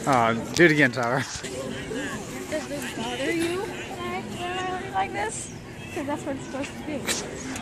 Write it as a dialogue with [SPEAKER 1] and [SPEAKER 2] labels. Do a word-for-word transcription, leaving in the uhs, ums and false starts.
[SPEAKER 1] Uh, do it again, Tyler.
[SPEAKER 2] Does this bother you when I, when I like this? Because that's what it's supposed to be.